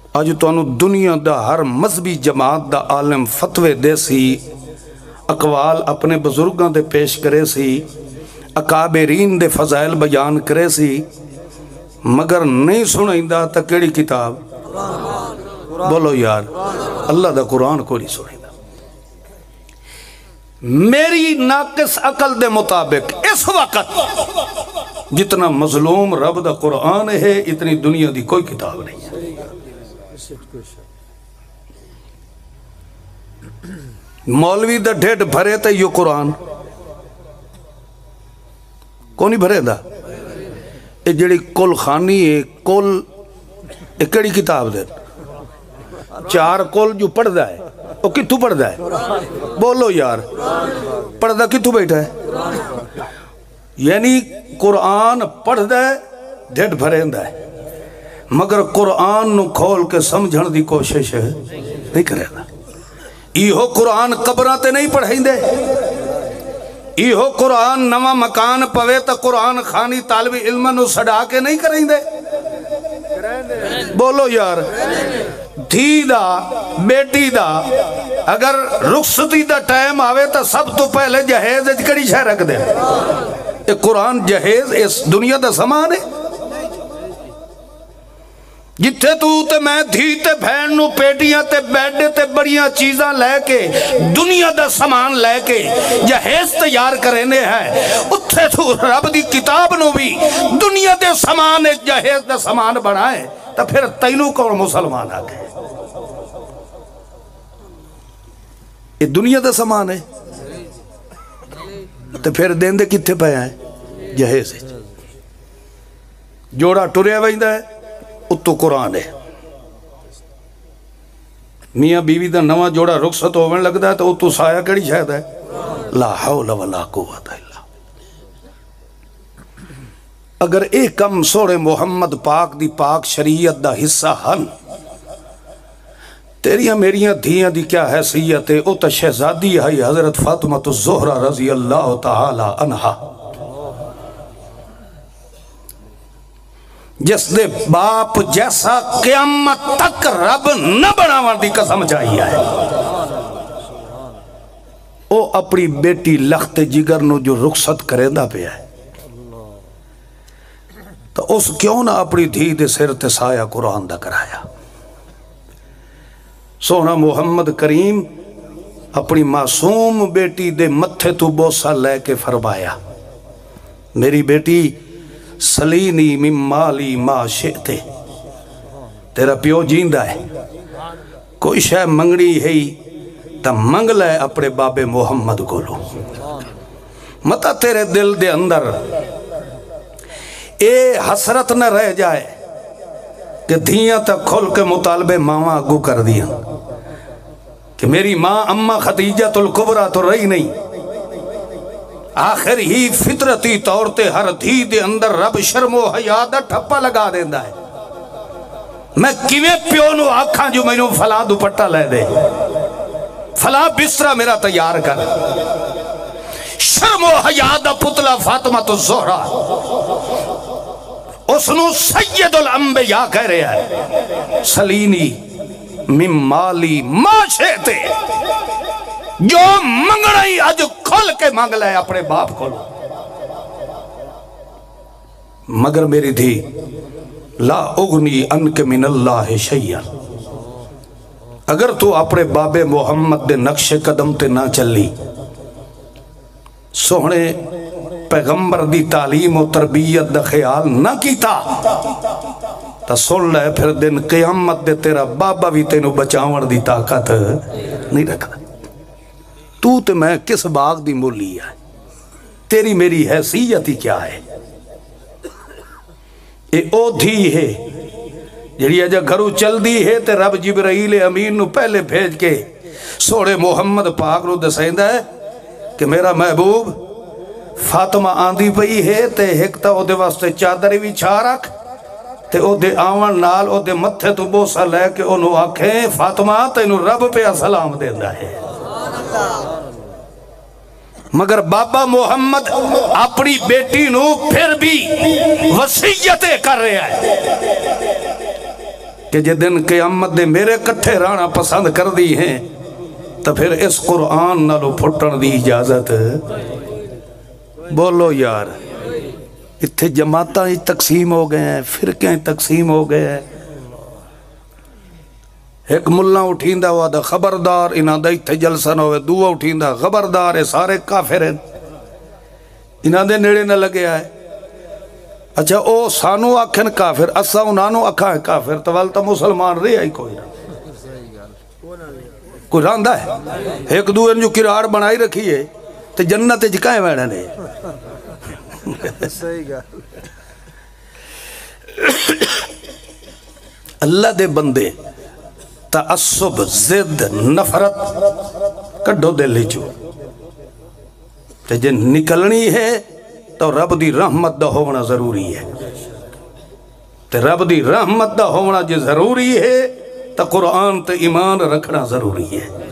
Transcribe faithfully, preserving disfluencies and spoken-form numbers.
اج تانوں دنیا دا ہر مذہبی جماعت دا عالم فتوے دے سی، اقوال اپنے بزرگاں دے پیش کرے سی، اکابرین دے فضائل بیان کرے سی، مگر نہیں سنائندہ تا کیڑی کتاب؟ بولو یار، اللہ دا قرآن کو نہیں سنائندہ۔ میری ناقص عقل دے مطابق اس وقت جتنا مظلوم رب دا قرآن ہے اتنی دنیا دی کوئی کتاب نہیں ہے۔ مولوی دا ڈھیڈ بھرے تے یہ قرآن کونی بھرے دا؟ اے جڑی کل خانی ہے، کل ایک کڑی کتاب دے چار کل جو پڑھ دا ہے وہ کتو پڑھ دا ہے؟ بولو یار، پڑھ دا کتو بیٹھا ہے؟ یعنی قرآن پڑھ دا ہے، ڈھیڈ بھرے دا ہے، مگر قرآن نو کھول کے سمجھن دی کوشش ہے نہیں کرے دا۔ ایہو قرآن قبراتے نہیں پڑھیں دے، ایہو قرآن نوا مکان پوے تا قرآن خانی طالب علم نو سڑا کے نہیں کریں دے۔ بولو یار، دھی دا بیٹی دا اگر رخصتی دا ٹائم آوے تا سب تو پہلے جہیز کڑی شہ رکھ دے۔ اے قرآن جہیز اس دنیا دا سامان ہے، جتھے تو تے میں دھی تے بھین نو پیٹیاں تے بیڈے تے بڑیاں چیزاں لے کے دنیا دا سامان لے کے جہیز تیار کرنے ہیں، اتھے تو رب دی کتاب نو بھی دنیا دے سامان جہیز دا سامان بنائے، تا پھر تینوں کون مسلمان آگئے؟ یہ دنیا دا سامان ہے تو پھر دین دے کتھے پہ آئے؟ جہیز ہے، جوڑا ٹوریا وائندہ ہے اتو قرآن ہے۔ میاں بیوی دا نوا جوڑا رخصت ہونے لگتا ہے تو اتو سایہ کڑی شاید ہے؟ لا حول ولا قوت الا۔ اگر ایک کم سوڑے محمد پاک دی پاک شریعت دا حصہ ہن، تیریاں میریاں دھیاں دی کیا حیثیت ہے؟ او تا شہزادی ہے حضرت فاطمہ الزہرا رضی اللہ تعالی عنہا، جس دے باپ جیسا قیامت تک رب نہ بناوان دی قسم چاہیے ہے۔ او اپنی بیٹی لخت جگر نو جو رخصت کرے دا پہ ہے تو اس کیوں نہ اپنی دھی دے سر تے سایہ قرآن دا کرایا؟ سونا محمد کریم اپنی معصوم بیٹی دے متھے تو بوسا لے کے فرمایا، میری بیٹی سلینی من مالی ما شئتے، تیرا پیو جیندہ ہے، کوئی شے منگڑی ہے تا منگ لے اپنے باب محمد کو لو، متا تیرے دل دے اندر اے حسرت نہ رہ جائے کہ دھیاں تک کھول کے مطالبے ماما اگو کر دیا کہ میری ماں اماں خدیجہ الکبریٰ تو رہی نہیں، آخر ہی فطرتی طورتے ہر دھی دے اندر رب شرم و حیا دا ٹھپا لگا دیندہ ہے۔ میں کیویں پیو نو آکھاں جو میں نو فلاں دوپٹہ لے دے، فلاں بسترہ میرا تیار کر، شرم و حیا دا پتلا فاطمہ الزہرا اس نو سید الانبیاء کہہ رہے ہیں، سلینی من مالی ما شئتے، جو منگڑائی آج کھول کے مانگ لے اپنے باپ کو، مگر میری دھی لا اغنی انک من اللہ شیئا، اگر تو اپنے باب محمد دے نقش قدم تے نہ چلی، سوہنے پیغمبر دی تعلیم و تربیت دا خیال نہ کیتا، تا سن لے پھر دن قیامت دے تیرا بابا بھی تینو بچاون دی طاقت نہیں رکھا۔ تو تے میں کس باغ دی مولی ہے، تیری میری حیثیت ہی کیا ہے؟ اے او دھی ہے جڑی اجا گھرو چل دی ہے تے رب جبرائیل امین نو پہلے بھیج کے سوڑے محمد پاک نو دسائندہ ہے کہ میرا محبوب فاطمہ آندھی پئی ہے تے ہکتا او دے واسطے چادری بھی چھا رکھ تے او دے آون نال او دے متھے تو بوسا لے کے انہوں آکھیں فاطمہ تینو رب پہ سلام دیندہ ہے۔ مگر بابا محمد اپنی بیٹی نو پھر بھی وصیتیں کر رہے ہیں کہ جے دن قیامت دے میرے کٹھے رانا پسند کر دی ہیں تو پھر اس قرآن نالو پھٹن دی اجازت بولو یار اتھے جماعتاں تقسیم ہو گئے ہیں فرقیں تقسیم ہو گئے ہیں ایک ملہ اٹھیندہ ہوا دا خبردار انہاں دا اتھے جلسہ نہ ہوئے دعا اٹھیندہ خبردار ہے سارے کافر ہیں انہاں دے نیڑے نہ لگے آئے اچھا او سانو آکھن کافر اسا انہانو اکھا ہے کافر تو والتا مسلمان رہی آئی کوئی نہ کوئی راندہ ہے ایک دو ان جو کراڑ بنائی رکھی ہے تو جنت جکائیں بیڑھا نے اللہ دے بندے تعصب زد نفرت کڈو دے لے جو تے جن نکلنی ہے تو رب دی رحمت دا ہونا ضروری ہے تے رب دی رحمت دا ہونا جو ضروری ہے تو قرآن تے ایمان رکھنا ضروری ہے